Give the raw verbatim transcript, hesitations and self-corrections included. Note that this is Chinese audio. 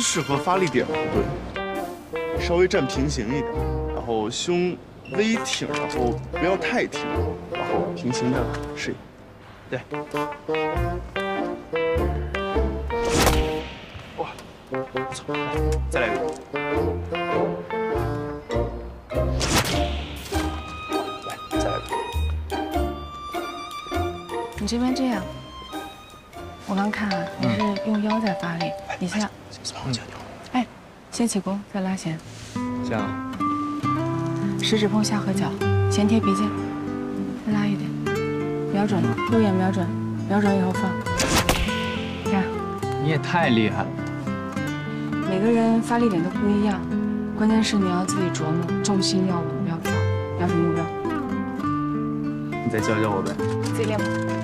适合发力点不对，稍微站平行一点，然后胸微挺，然后不要太挺，然后平行的视野。对。哇，不错，来，再来一个。来，再来一个。 你这边这样。 我刚看啊，你是用腰在发力，你先， 嗯， 哎，先起弓，再拉弦， 这样， 食指碰下颌角，前贴鼻尖，再拉一点，瞄准，右眼瞄准，瞄准以后放，看， 你也太厉害了， 每个人发力点都不一样，关键是你要自己琢磨，重心要稳，不要飘，瞄准目标。 你再教教我呗， 自己练吧。